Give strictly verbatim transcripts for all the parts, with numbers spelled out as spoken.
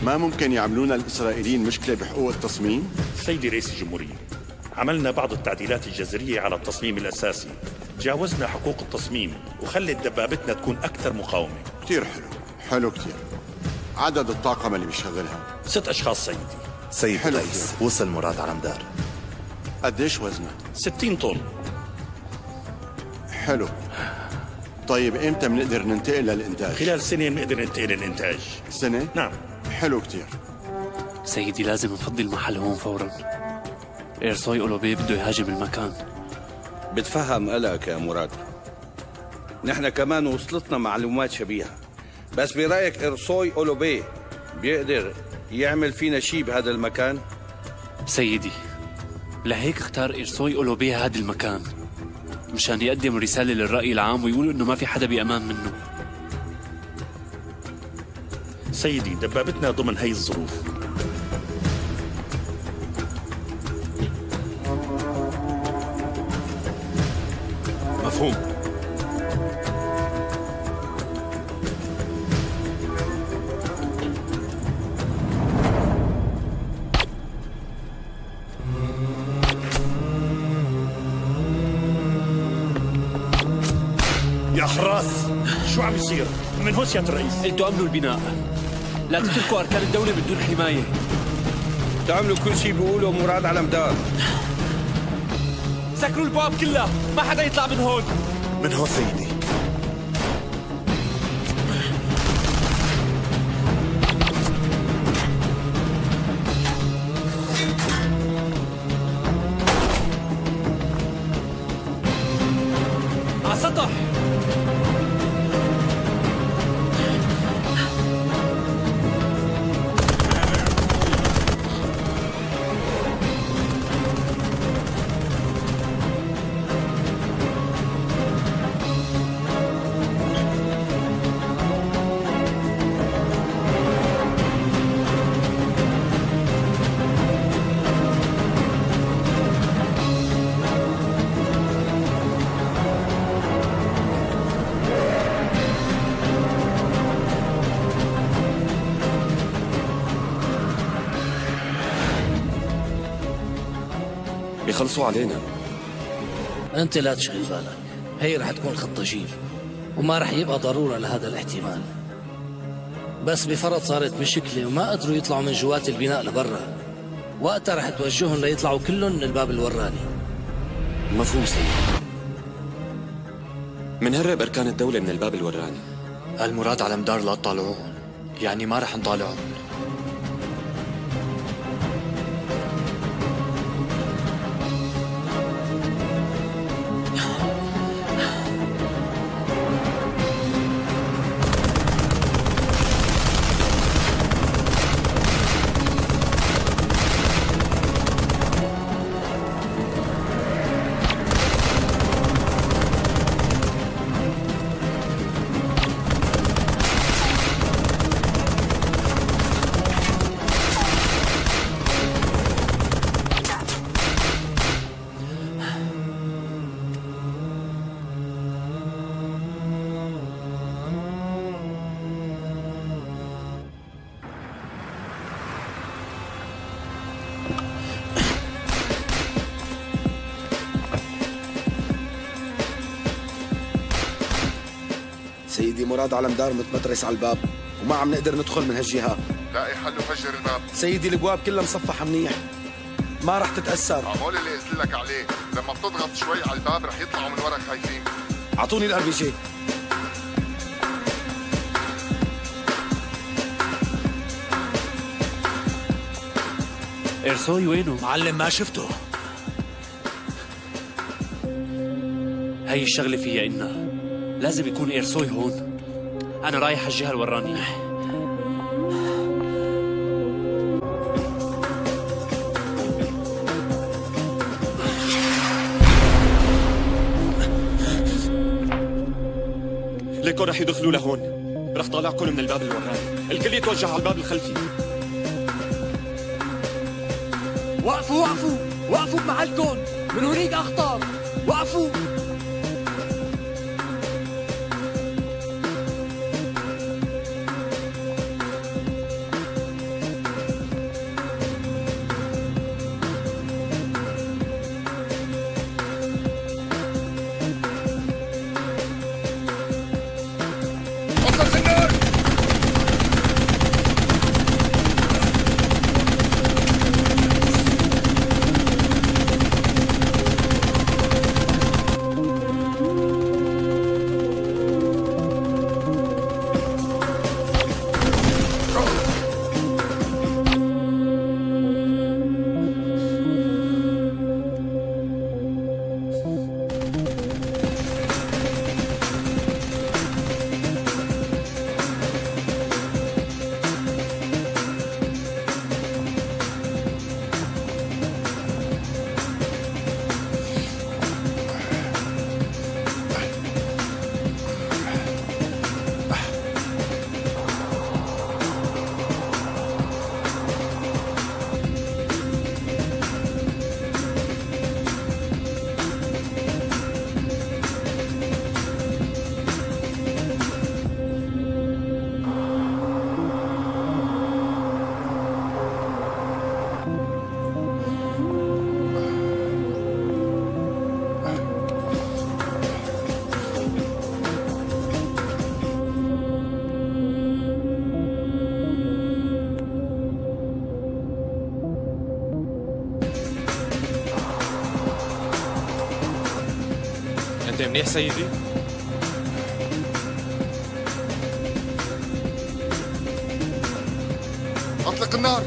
ما ممكن يعملونا الإسرائيليين مشكلة بحقوق التصميم؟ سيدي رئيس الجمهورية، عملنا بعض التعديلات الجذرية على التصميم الأساسي، تجاوزنا حقوق التصميم وخلت دبابتنا تكون أكثر مقاومة. كتير حلو، حلو كتير. عدد الطاقم اللي بيشغلها؟ ست أشخاص سيدي. سيد الرئيس، وصل مراد علمدار. قديش وزنه؟ ستين طن. حلو. طيب إمتى بنقدر ننتقل للإنتاج؟ خلال سنة بنقدر ننتقل للإنتاج. سنة؟ نعم. حلو كتير. سيدي لازم نفضي المحل هون فورا. إيرسوي أولوبي بده يهاجم المكان. بتفهم قلقك يا مراد، نحن كمان وصلتنا معلومات شبيهة، بس برأيك إرسوي أولوبي بيقدر يعمل فينا شيء بهذا المكان؟ سيدي لهيك اختار إيرسوي أولوبي هذا المكان مشان يقدم رسالة للرأي العام ويقول إنه ما في حدا بأمان منه. سيدي دبابتنا ضمن هي الظروف. مفهوم. يا حراس شو عم يصير؟ من هون سيادة الرئيس. انتوا امنوا البناء، لا تتركوا اركان الدولة بدون حماية. تعملوا كل شيء بيقوله مراد علمدار. سكروا البواب كلها، ما حدا يطلع من هون. من هون سيدي. على السطح. بيخلصوا علينا. أنت لا تشغل بالك، هي رح تكون خطة جيل وما رح يبقى ضرورة لهذا الاحتمال. بس بفرض صارت مشكلة وما قدروا يطلعوا من جوات البناء لبرا، وقتها رح توجههم ليطلعوا كلهم من الباب الوراني. مفهوم سيدي. منهرب أركان الدولة من الباب الوراني. المراد علمدار لا تطالعوهم، يعني ما رح نطالعهم. سيدي مراد علمدار متمترس على الباب وما عم نقدر ندخل من هالجهة. لاقي حل وفجر الباب. سيدي الابواب كلها مصفحة منيح، ما رح تتأثر. هول اللي قلت لك عليه، لما بتضغط شوي على الباب رح يطلعوا من ورا خايفين. اعطوني الار بي جي. إرسوي وينه؟ معلم ما شفته. هاي الشغلة فيها إنها لازم يكون إيرسوي هون. أنا رايح على الجهة الورانية. ليكو رح يدخلوا لهون. رح طالعكم من الباب الوراني. الكل يتوجه على الباب الخلفي. وقفوا وقفوا وقفوا بمحلكم، من هونيك أخطر. وقفوا. منيح سيدي؟ اطلق النار.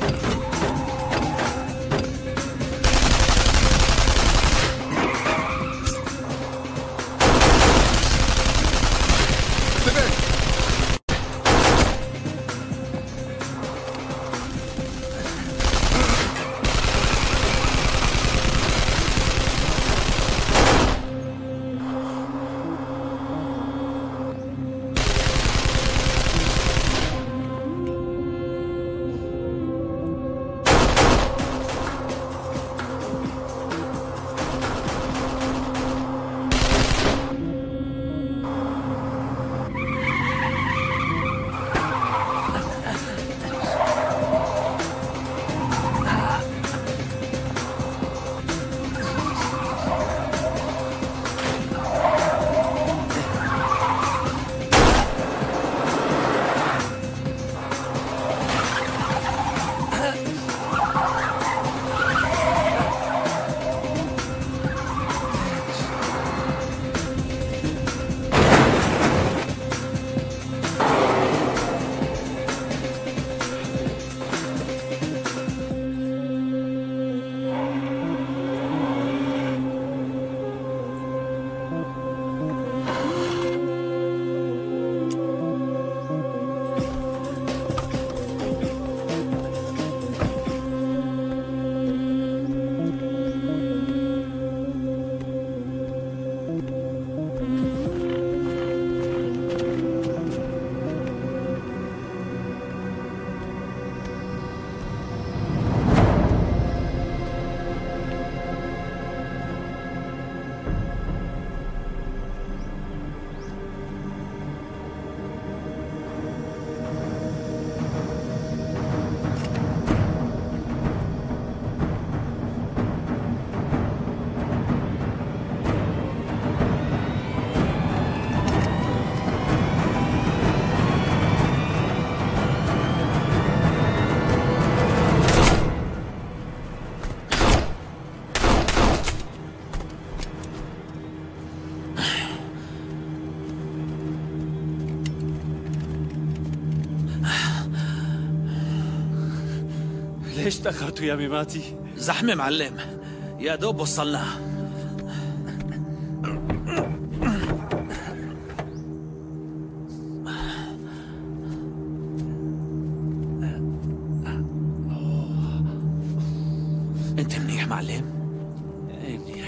ليش تأخرتوا يا ميماتي؟ زحمة معلم، يا دوب وصلنا. انت منيح معلم؟ ايه منيح.